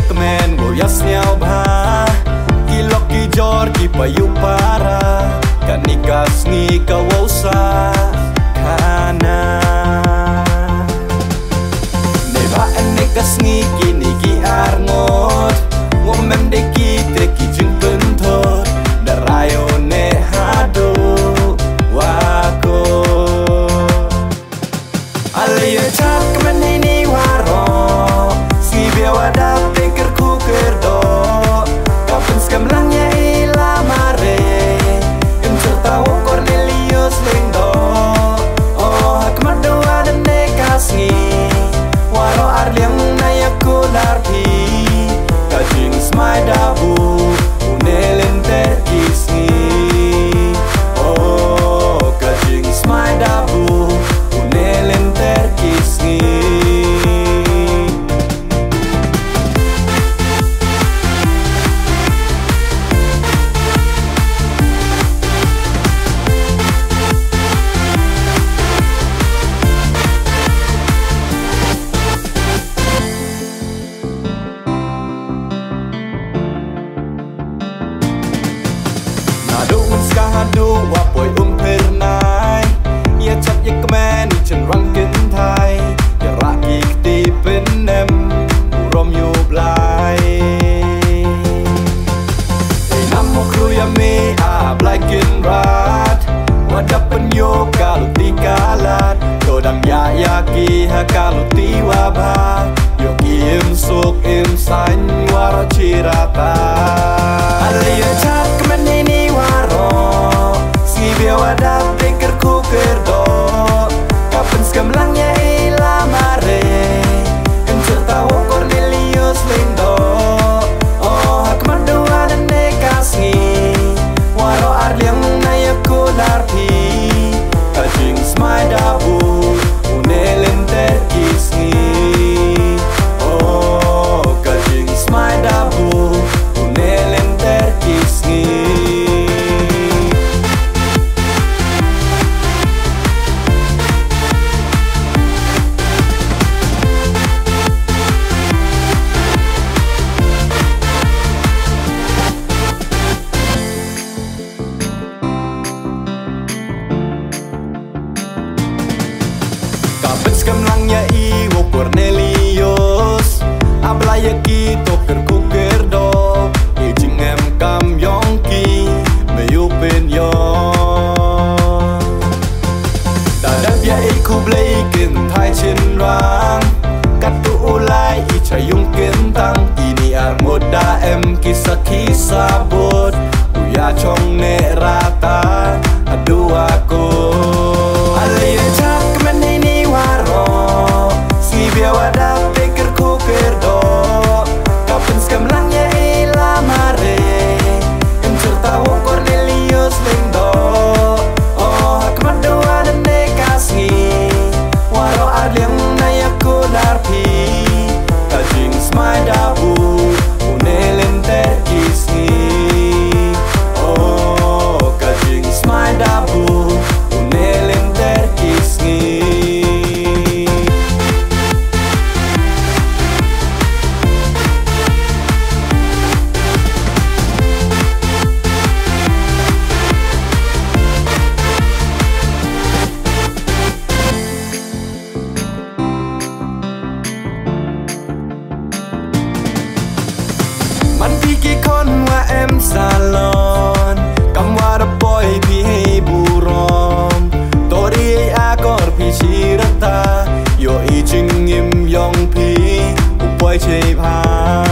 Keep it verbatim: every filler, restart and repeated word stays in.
kemen go yasnya bah kilok ki jor ki payu para kanikas ni kawausa kana neba enikas ni kini ki arngot ngomem de ki te ki jengpen thot darayo ne hado wako alaya chat kemen ini waro si biawa dap teker ku kerdo kapan skamlangnya ila mare kencer tahu Cornelius lindo oh hakmat doa dan nekasni waro arliang nayaku larpi kajing smai dabu unelen terkisni oh kajing smai dabu unelen terkisni Hadu wapoi umpernai ya cap ya kemen chen rangkin thai ya raki kti penem urom yu blai ei namo kruya me a blaikin rat wadapen yo kaluti kalat dodang ya yaki ha kaluti wabha yo im sok im san wara cirata alaya cap kemen ini waro biawa dap teker ku kerdo kapan skamlangnya ila mare kencer tahu Cornelius lindo oh hakmat doa dan nekasni waro arliang nayaku larpi kajing smai dabu unelen terkisni oh kajing smai dabu unelen terkisni. Skamlangnya iwo Cornelius ablaya ki toker ku kerdo ijing em kam yong ki meyupin yo dadap ya iku bleikin thai chin rang katu ulai ichayung kentang ini armoda em kisah kisah bot uya chong ne rata adu aku alaya cak kemen ini waro si biawa dap teker ku kerdo kapan skamlangnya ila mare kencer tahu Cornelius lindo oh hakmat doa dan nekasni waro arliang nayaku larpi kajing smai dabu unelen terkisni oh kajing smai dabu unelen terkisni. Man piki kon wa em salon kam wara boy pi hei burom tori akor pi shirata yo i ching im yong pi upoy chei pa